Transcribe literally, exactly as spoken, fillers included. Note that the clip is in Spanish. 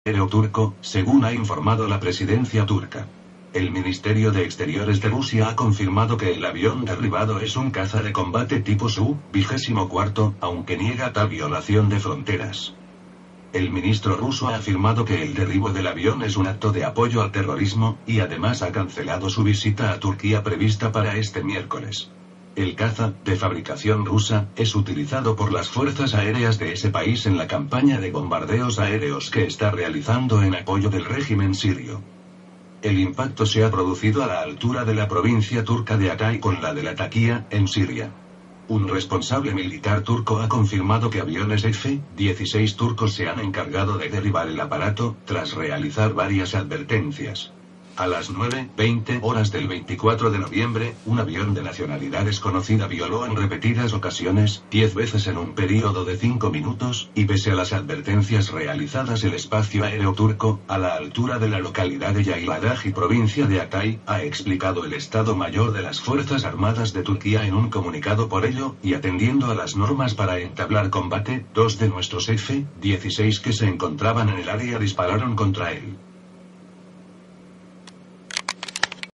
aéreo turco, según ha informado la presidencia turca. El Ministerio de Exteriores de Rusia ha confirmado que el avión derribado es un caza de combate tipo Su vigésimo cuarto, aunque niega tal violación de fronteras. El ministro ruso ha afirmado que el derribo del avión es un acto de apoyo al terrorismo, y además ha cancelado su visita a Turquía prevista para este miércoles. El caza, de fabricación rusa, es utilizado por las fuerzas aéreas de ese país en la campaña de bombardeos aéreos que está realizando en apoyo del régimen sirio. El impacto se ha producido a la altura de la provincia turca de Hatay con la de Latakia, en Siria. Un responsable militar turco ha confirmado que aviones F dieciséis turcos se han encargado de derribar el aparato, tras realizar varias advertencias. A las nueve veinte horas del veinticuatro de noviembre, un avión de nacionalidad desconocida violó en repetidas ocasiones, diez veces en un período de cinco minutos, y pese a las advertencias realizadas el espacio aéreo turco, a la altura de la localidad de Yayladaj y provincia de Hatay, ha explicado el Estado Mayor de las Fuerzas Armadas de Turquía en un comunicado. Por ello, y atendiendo a las normas para entablar combate, dos de nuestros F dieciséis que se encontraban en el área dispararon contra él.